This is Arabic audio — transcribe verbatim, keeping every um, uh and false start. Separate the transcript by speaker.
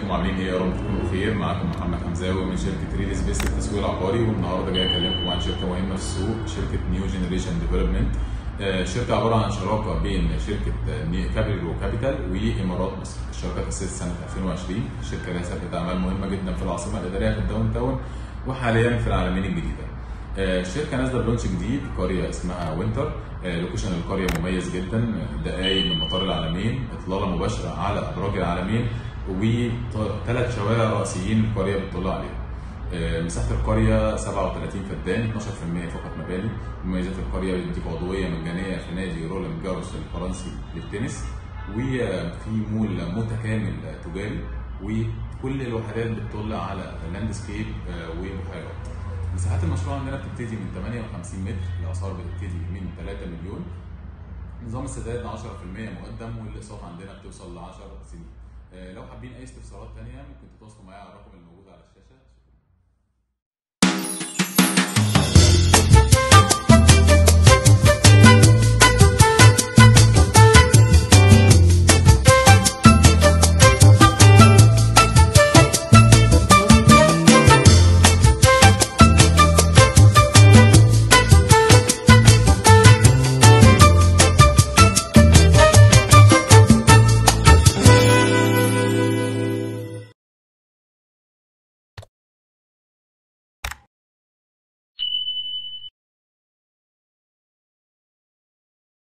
Speaker 1: ازيكم عاملين ايه؟ يا رب تكونوا بخير. معاكم محمد حمزاوي من شركه ريل سبيس للتسويق العقاري، والنهارده جاي اكلمكم عن شركه مهمه في السوق، شركه نيو جنريشن ديفلوبمنت. شركه عباره عن شراكه بين شركه كابيتال وكابيتال وامارات مصر. الشراكه تاسست سنه ألفين وعشرين. الشركه لها سابقه اعمال مهمه جدا في العاصمه الاداريه في الداون تاون، وحاليا في العالمين الجديده. الشركه نازله بلونش جديد، قريه اسمها وينتر. لوكيشن القريه مميز جدا، دقايق من مطار العالمين، اطلاله مباشره على ابراج العالمين، وثلاث شوارع رئيسيين القريه بتطل عليهم. مساحه القريه سبعة وثلاثين فدان، اثناشر بالمئة فقط مباني. مميزات القريه بيديك عضويه مجانيه في نادي رولان جاروس الفرنسي للتنس، وفي مول متكامل تجاري، وكل الوحدات بتطل على لاندسكيب وبحيرات. مساحات المشروع عندنا بتبتدي من ثمانية وخمسين متر، الاسعار بتبتدي من ثلاثة مليون. نظام السداد عشرة بالمئة مقدم، والاقساط عندنا بتوصل ل عشر سنين. لو حابين اي استفسارات ثانيه ممكن تتواصلوا معايا على الرقم الموجود على الشاشه.